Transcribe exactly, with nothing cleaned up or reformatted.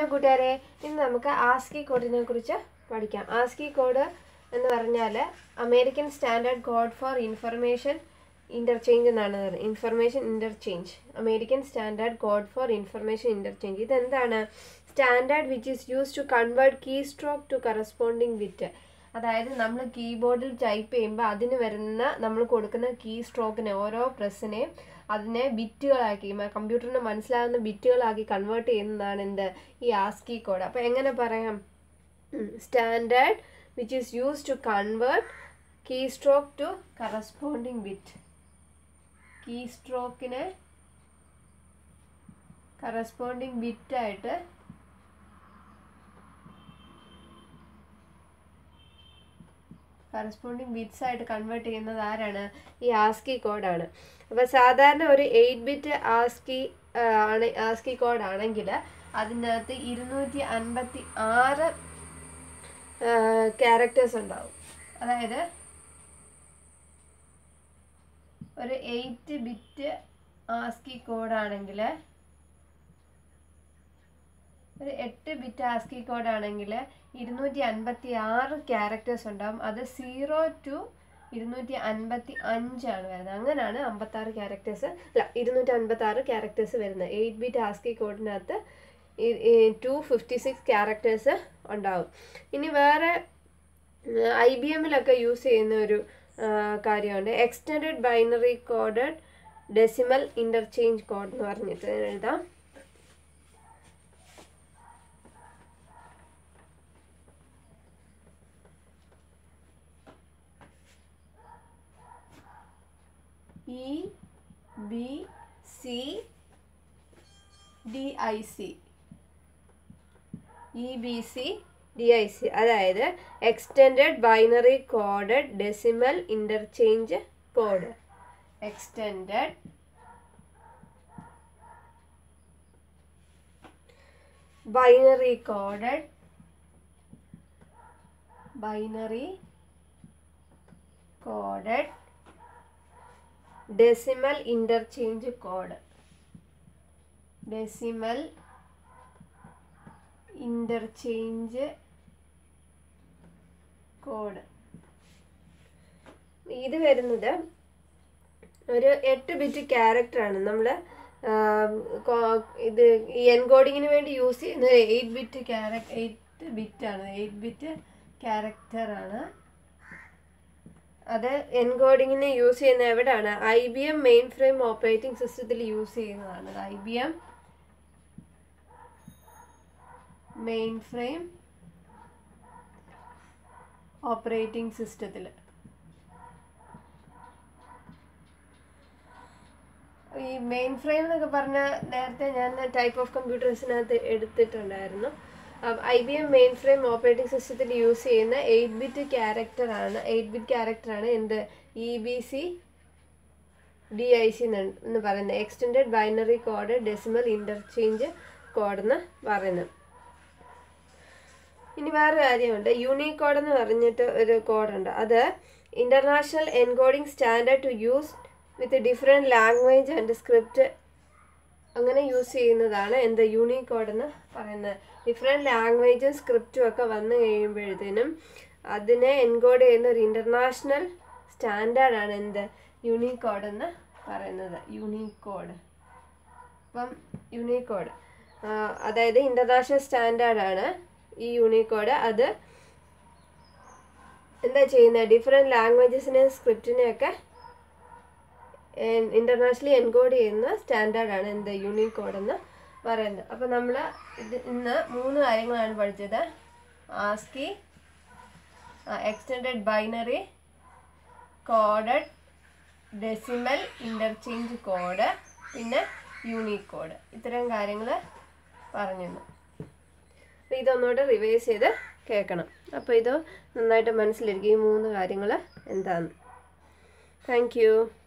Hello കൂട്ടുകാരെ, ഇന്ന് നമുക്ക് ആസ്കി കോഡിനെ കുറിച്ച് പഠിക്കാം. ആസ്കി കോഡ് എന്ന് പറഞ്ഞാൽ American standard code for information interchange എന്നാണ്. Information interchange American standard code for information interchange. ഇതെന്താണ്? Standard which is use to convert key stroke to corresponding bit. അതായത് നമ്മൾ കീബോർഡിൽ ടൈപ്പ് ചെയ്യുമ്പോൾ അതിന് വരുന്ന നമ്മൾ കൊടുക്കുന്ന കീ സ്ട്രോക്കിനെ, ഓരോ പ്രസ്സിനെയും അതിനെ ബിറ്റുകളാക്കി, കമ്പ്യൂട്ടറിന് മനസ്സിലാകുന്ന ബിറ്റുകളാക്കി കൺവേർട്ട് ചെയ്യുന്നതാണ് എന്ത്, ഈ ആസ്കി കോഡ്. അപ്പോൾ എങ്ങനെ പറയാം? Standard which is use to convert key stroke to corresponding bit. Key സ്ട്രോക്കിനെ കറസ്പോണ്ടിങ് ബിറ്റായിട്ട് കറസ്പോണ്ടിങ് ബിറ്റ്സ് ആയിട്ട് കൺവേർട്ട് ചെയ്യുന്നത് ആരാണ്? ഈ ആസ്കി കോഡാണ്. അപ്പോൾ സാധാരണ ഒരു എയ്റ്റ് ബിറ്റ് ആസ്കി ആണ് ആസ്കി കോഡ് ആണെങ്കിൽ അതിനകത്ത് ഇരുന്നൂറ്റി അൻപത്തി ആറ് ക്യാരക്ടേഴ്സ് ഉണ്ടാവും. അതായത് ഒരു എയ്റ്റ് ബിറ്റ് ആസ്കി കോഡാണെങ്കിൽ, ഒരു എട്ട് ബിറ്റ് ആസ്കി കോഡാണെങ്കിൽ ഇരുന്നൂറ്റി അൻപത്തി ആറ് ക്യാരക്ടേഴ്സ് ഉണ്ടാവും. അത് സീറോ ടു ഇരുന്നൂറ്റി അൻപത്തി അഞ്ചാണ് വരുന്നത്. അങ്ങനെയാണ് അമ്പത്താറ് ക്യാരക്ടേഴ്സ് അല്ല ഇരുന്നൂറ്റി അൻപത്തി ആറ് ക്യാരക്ടേഴ്സ് വരുന്നത്. എയ്റ്റ് ബിറ്റ് ആസ്കി കോഡിനകത്ത് ടു ഫിഫ്റ്റി സിക്സ് ക്യാരക്ടേഴ്സ് ഉണ്ടാവും. ഇനി വേറെ ഐ ബി എമ്മിലൊക്കെ യൂസ് ചെയ്യുന്ന ഒരു കാര്യമുണ്ട്, extended binary coded decimal interchange code എന്ന് പറഞ്ഞിട്ട് എഴുതാം. E B C D I C E B C D I C അതായത് extended binary coded decimal interchange code. Extended binary coded binary coded decimal interchange code. Decimal interchange code ഇത് വരുന്നത് ഒരു എട്ട് bit ക്യാരക്ടറാണ്. നമ്മൾ ഇത് ഈ എൻകോഡിങ്ങിന് വേണ്ടി യൂസ് ചെയ്യുന്നത് എയ്റ്റ് ബിറ്റ് ക്യാരക്ടർ എയ്റ്റ് ബിറ്റാണ് എയ്റ്റ് ബിറ്റ് ക്യാരക്ടറാണ്. അത് എൻകോഡിങ്ങിന് യൂസ് ചെയ്യുന്ന എവിടെയാണ്? I B M mainframe operating സിസ്റ്റത്തിൽ യൂസ് ചെയ്യുന്നതാണ്. I B M mainframe operating സിസ്റ്റത്തിൽ. ഈ മെയിൻ ഫ്രെയിം എന്നൊക്കെ പറഞ്ഞാൽ നേരത്തെ ഞാൻ ടൈപ്പ് ഓഫ് കമ്പ്യൂട്ടേഴ്സിനകത്ത് എടുത്തിട്ടുണ്ടായിരുന്നു. I B M mainframe operating സിസ്റ്റത്തിൽ യൂസ് ചെയ്യുന്ന എയ്റ്റ് ബിറ്റ് ക്യാരക്ടറാണ് എയ്റ്റ് ബിറ്റ് ക്യാരക്ടറാണ് എന്ത്, E B C D I C എന്ന് പറയുന്നത്, extended binary code decimal interchange code എന്ന് പറയുന്നത്. ഇനി വേറെ കാര്യമുണ്ട്, യൂണിക്കോഡ് എന്ന് പറഞ്ഞിട്ട് ഒരു കോഡുണ്ട്. അത് international encoding standard to use with different language and script അങ്ങനെ യൂസ് ചെയ്യുന്നതാണ് എന്ത്, യൂണിക്കോഡ് എന്ന് പറയുന്നത്. ഡിഫറെൻറ്റ് ലാംഗ്വേജും സ്ക്രിപ്റ്റും ഒക്കെ വന്നു കഴിയുമ്പോഴത്തേനും അതിനെ എൻകോഡ് ചെയ്യുന്ന ഒരു ഇൻ്റർനാഷണൽ സ്റ്റാൻഡേർഡാണ് എന്ത്, യൂണിക്കോഡ് എന്ന് പറയുന്നത്. യൂണിക്കോഡ് അപ്പം യൂണിക്കോഡ് അതായത് ഇൻ്റർനാഷണൽ സ്റ്റാൻഡേർഡാണ് ഈ യൂണിക്കോഡ്. അത് എന്താ ചെയ്യുന്നത്, ഡിഫറെൻറ്റ് ലാംഗ്വേജസിനെ സ്ക്രിപ്റ്റിനെയൊക്കെ ഇൻ്റർനാഷണലി എൻകോഡ് ചെയ്യുന്ന സ്റ്റാൻഡേർഡാണ് എന്ത്, യൂണിക്കോഡ് എന്ന് പറയുന്നത്. അപ്പോൾ നമ്മൾ ഇത് ഇന്ന് മൂന്ന് കാര്യങ്ങളാണ് പഠിച്ചത്. ASCII, extended binary coded decimal interchange code, പിന്നെ യൂണിക്കോഡ്. ഇത്തരം കാര്യങ്ങൾ പറഞ്ഞു. അപ്പോൾ ഇതൊന്നുകൂടെ റിവൈസ് ചെയ്ത് കേൾക്കണം. അപ്പോൾ ഇത് നന്നായിട്ട് മനസ്സിലിരിക്കും ഈ മൂന്ന് കാര്യങ്ങൾ എന്താണെന്ന്. Thank U.